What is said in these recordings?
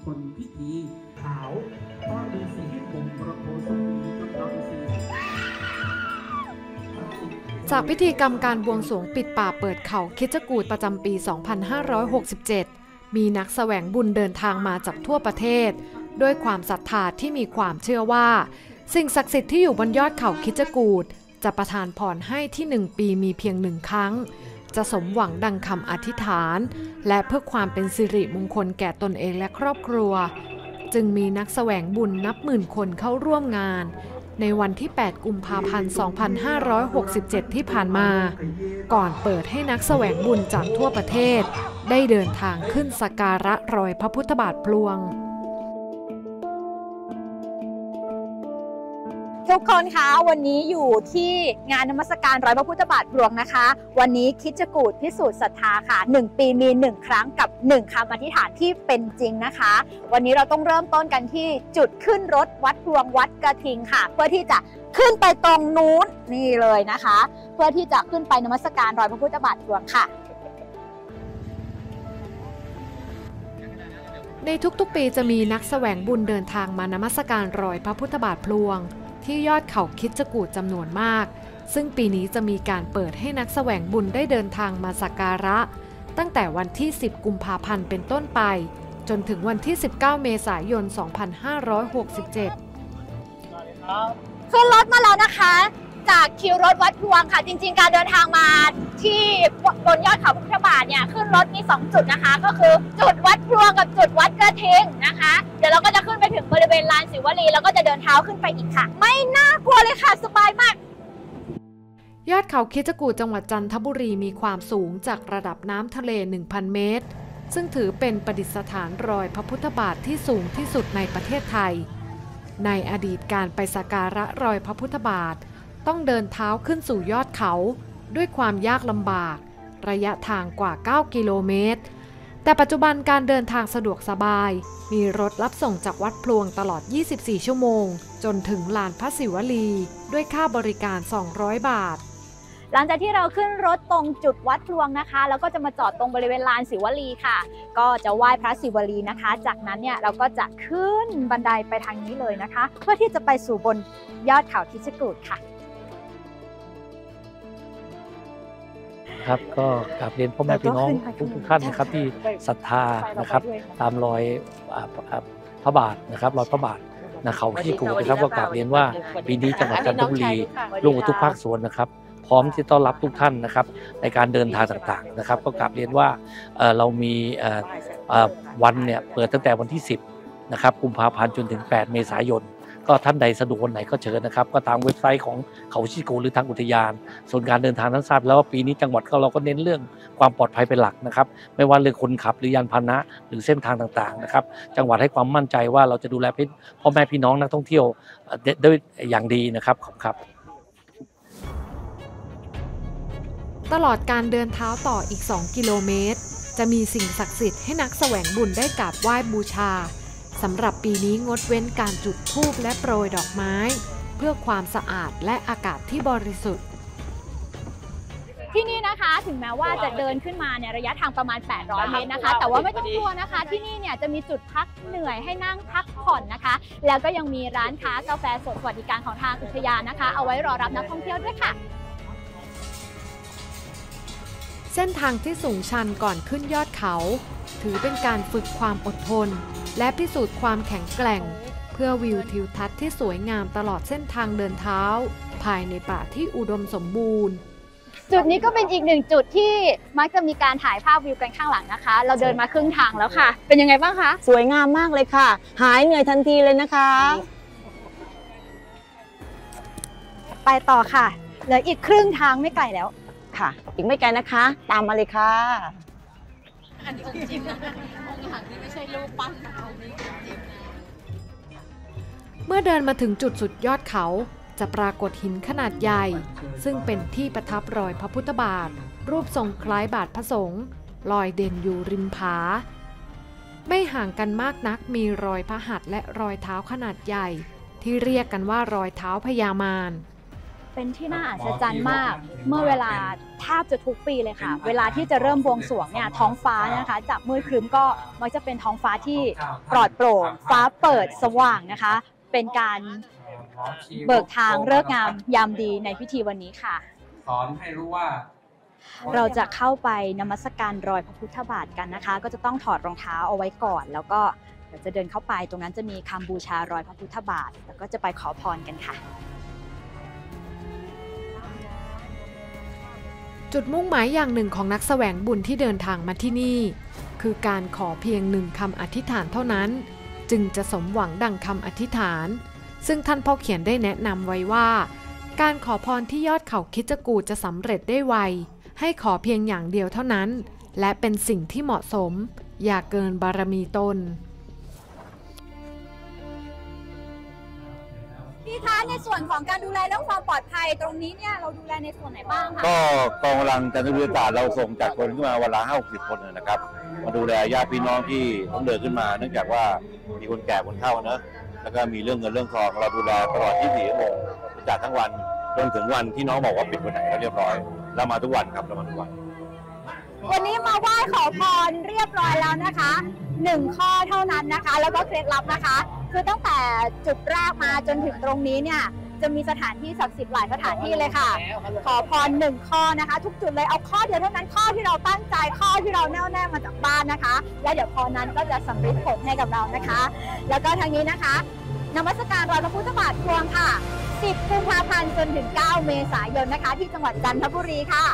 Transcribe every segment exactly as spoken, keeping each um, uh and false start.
คนพิธีขาวเพราะฤาษีบ่มประโคสมีกำลังสีจากพิธีกรรมการบวงสรวงปิดป่าเปิดเขาคิชกูฏประจำปี สองพันห้าร้อยหกสิบเจ็ด มีนักแสวงบุญเดินทางมาจากทั่วประเทศด้วยความศรัทธาที่มีความเชื่อว่าสิ่งศักดิ์สิทธิ์ที่อยู่บนยอดเขาคิชกูฏจะประทานพรให้ที่หนึ่งปีมีเพียงหนึ่งครั้งจะสมหวังดังคำอธิษฐานและเพื่อความเป็นสิริมงคลแก่ตนเองและครอบครัวจึงมีนักแสวงบุญนับหมื่นคนเข้าร่วมงานในวันที่ แปด กุมภาพันธ์ สองพันห้าร้อยหกสิบเจ็ด ที่ผ่านมาก่อนเปิดให้นักแสวงบุญจากทั่วประเทศได้เดินทางขึ้นสักการะรอยพระพุทธบาทพลวงทุกคนคะวันนี้อยู่ที่งานนมัสการรอยพระพุทธบาทพลวงนะคะวันนี้คิชกูฏพิสูจน์ศรัทธาค่ะหนึ่งปีมีหนึ่งครั้งกับหนึ่งคำอธิษฐานที่เป็นจริงนะคะวันนี้เราต้องเริ่มต้นกันที่จุดขึ้นรถวัดพลวงวัดกระทิงค่ะเพื่อที่จะขึ้นไปตรงนู้นนี่เลยนะคะเพื่อที่จะขึ้นไปนมัสการรอยพระพุทธบาทพลวงค่ะในทุกๆปีจะมีนักแสวงบุญเดินทางมานมัสการรอยพระพุทธบาทพลวงที่ยอดเขาคิชกูฏจำนวนมากซึ่งปีนี้จะมีการเปิดให้นักแสวงบุญได้เดินทางมาสักการะตั้งแต่วันที่สิบกุมภาพันธ์เป็นต้นไปจนถึงวันที่สิบเก้าเมษายนสองพันห้าร้อยหกสิบเจ็ดขึ้นรถมาแล้วนะคะจากคิวรถวัดพลวงค่ะจริงๆการเดินทางมาที่บนยอดเขาพุทธบาทเนี่ยขึ้นรถมีสองจุดนะคะก็คือจุดวัดพลวงกับจุดวัดกระทิงนะคะเดี๋ยวเราก็จะขึ้นไปถึงบริเวณลานศิวลีแล้วก็จะเดินเท้าขึ้นไปอีกค่ะไม่น่ากลัวเลยค่ะสบายมากยอดเขาคิชกูฏจังหวัดจันทบุรีมีความสูงจากระดับน้ำทะเล หนึ่งพัน เมตรซึ่งถือเป็นประดิษฐานรอยพระพุทธบาทที่สูงที่สุดในประเทศไทยในอดีตการไปสักการะรอยพระพุทธบาทต้องเดินเท้าขึ้นสู่ยอดเขาด้วยความยากลำบากระยะทางกว่าเก้ากิโลเมตรแต่ปัจจุบันการเดินทางสะดวกสบายมีรถรับส่งจากวัดพลวงตลอดยี่สิบสี่ชั่วโมงจนถึงลานพระศิวลีด้วยค่าบริการสองร้อยบาทหลังจากที่เราขึ้นรถตรงจุดวัดพลวงนะคะแล้วก็จะมาจอดตรงบริเวณลานศิวลีค่ะก็จะไหว้พระศิวลีนะคะจากนั้นเนี่ยเราก็จะขึ้นบันไดไปทางนี้เลยนะคะเพื่อที่จะไปสู่บนยอดเขาคิชกูฏค่ะครับก็กราบเรียนพ่อแม่พี่น้องทุกท่านนะครับที่ศรัทธานะครับตามรอยพระบาทนะครับรอยพระบาทนะเขาคิชกูฏนะครับก็กราบเรียนว่าปีนี้จังหวัดจันทบุรีร่วมกับทุกภาคส่วนนะครับพร้อมที่ต้อนรับทุกท่านนะครับในการเดินทางต่างๆนะครับก็กราบเรียนว่าเรามีวันเนี่ยเปิดตั้งแต่วันที่สิบนะครับกุมภาพันธ์จนถึงแปดเมษายนก็ท่านใดสะดวกวันไหนก็เชิญนะครับก็ตามเว็บไซต์ของเขาคิชกูฏหรือทางอุทยานส่วนการเดินทางนั้นทราบแล้วว่าปีนี้จังหวัดก็เราก็เน้นเรื่องความปลอดภัยเป็นหลักนะครับไม่ว่าเรื่องคนขับหรือยานพาหนะหรือเส้นทางต่างๆนะครับจังหวัดให้ความมั่นใจว่าเราจะดูแลพ่อแม่พี่น้องนักท่องเที่ยวด้วยอย่างดีนะครับขอบคุณครับตลอดการเดินเท้าต่ออีกสองกิโลเมตรจะมีสิ่งศักดิ์สิทธิ์ให้นักแสวงบุญได้กราบไหว้บูชาสำหรับปีนี้งดเว้นการจุดธูปและโปรยดอกไม้เพื่อความสะอาดและอากาศที่บริสุทธิ์ที่นี่นะคะถึงแม้ว่าจะเดินขึ้นมาในระยะทางประมาณแปดร้อยเมตรนะคะแต่ว่าไม่ต้องกลัวนะคะที่นี่เนี่ยจะมีจุดพักเหนื่อยให้นั่งพักผ่อนนะคะแล้วก็ยังมีร้านค้ากาแฟสดสวัสดิการของทางอุทยานนะคะเอาไว้รอรับนักท่องเที่ยวด้วยค่ะเส้นทางที่สูงชันก่อนขึ้นยอดเขาถือเป็นการฝึกความอดทนและพิสูจน์ความแข็งแกร่งเพื่อวิวทิวทัศน์ที่สวยงามตลอดเส้นทางเดินเท้าภายในป่าที่อุดมสมบูรณ์จุดนี้ก็เป็นอีกหนึ่งจุดที่มักจะมีการถ่ายภาพวิวกันข้างหลังนะคะเราเดินมาครึ่งทางแล้วค่ะเป็นยังไงบ้างคะสวยงามมากเลยค่ะหายเหนื่อยทันทีเลยนะคะไปต่อค่ะเหลืออีกครึ่งทางไม่ไกลแล้วค่ะอีกไม่ไกลนะคะตามมาเลยค่ะอันนี้องค์จริงนะองค์หลังนี่ไม่ใช่รูปปั้นนะคะนี่จริงเมื่อเดินมาถึงจุดสุดยอดเขาจะปรากฏหินขนาดใหญ่ซึ่งเป็นที่ประทับรอยพระพุทธบาทรูปทรงคล้ายบาทพระสงฆ์ลอยเด่นอยู่ริมผาไม่ห่างกันมากนักมีรอยพระหัตถ์และรอยเท้าขนาดใหญ่ที่เรียกกันว่ารอยเท้าพญามารเป็นที่น่าอัศจรรย์มาก เมื่อเวลาแทบจะทุกปีเลยค่ะ เวลาที่จะเริ่มบวงสรวงเนี่ยท้องฟ้านะคะจากมืดครึ้มก็มักจะเป็นท้องฟ้าที่ปลอดโปร่งฟ้าเปิดสว่างนะคะ เป็นการเบิกทางฤกษ์งามยามดีในพิธีวันนี้ค่ะสอนให้รู้ว่าเราจะเข้าไปนมัสการรอยพระพุทธบาทกันนะคะ ก็จะต้องถอดรองเท้าเอาไว้ก่อน แล้วก็เดี๋ยวจะเดินเข้าไปตรงนั้นจะมีคำบูชารอยพระพุทธบาทแล้วก็จะไปขอพรกันค่ะจุดมุ่งหมายอย่างหนึ่งของนักแสวงบุญที่เดินทางมาที่นี่ คือการขอเพียงหนึ่งคำอธิษฐานเท่านั้น จึงจะสมหวังดังคำอธิษฐาน ซึ่งท่านพ่อเขียนได้แนะนำไว้ว่า การขอพรที่ยอดเขาคิดจกูฏจะสำเร็จได้ไวให้ขอเพียงอย่างเดียวเท่านั้น และเป็นสิ่งที่เหมาะสมอย่าเกินบารมีตนพี่คะในส่วนของการดูแลเรื่องความปลอดภัยตรงนี้เนี่ยเราดูแลในส่วนไหนบ้างคะก็กองกำลังจันทบุรีศาสตร์เราส่งจัดคนขึ้นมาวันละห้าหกสิบคนนะครับมาดูแลญาติพี่น้องที่ต้องเดินขึ้นมาเนื่องจากว่ามีคนแก่คนเฒ่าเนอะแล้วก็มีเรื่องเงินเรื่องทองเราดูแลตลอดยี่สิบสี่ชั่วโมงจัดทั้งวันจนถึงวันที่น้องบอกว่าปิดวันไหนก็เรียบร้อยเรามาทุกวันครับเรามาทุกวันวันนี้มาไหว้ขอพรเรียบร้อยแล้วนะคะหนึ่งข้อเท่านั้นนะคะ แล้วก็เคล็ดลับนะคะ คือตั้งแต่จุดแรกมาจนถึงตรงนี้เนี่ยจะมีสถานที่ศักดิ์สิทธิ์หลายสถานที่เลยค่ะ ขอพรหนึ่งข้อนะคะ ทุกจุดเลยเอาข้อเดียวเท่านั้นข้อที่เราตั้งใจข้อที่เราแน่วแน่มาจากบ้านนะคะ แล้วเดี๋ยวพอนั้นก็จะสำเร็จผลให้กับเรานะคะ แล้วก็ทางนี้นะคะนมัสการรอยพระพุทธบาทพวงค่ะสิบกุมภาพันธ์จนถึงเก้าเมษายนนะคะที่จังหวัดจันทบุรีค่ะ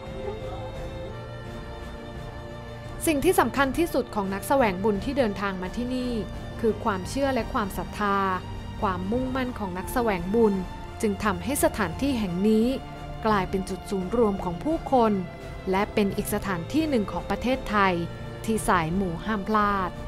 สิ่งที่สำคัญที่สุดของนักแสวงบุญที่เดินทางมาที่นี่ คือความเชื่อและความศรัทธา ความมุ่งมั่นของนักแสวงบุญจึงทำให้สถานที่แห่งนี้กลายเป็นจุดศูนย์รวมของผู้คน และเป็นอีกสถานที่หนึ่งของประเทศไทยที่สายหมู่ห้ามพลาด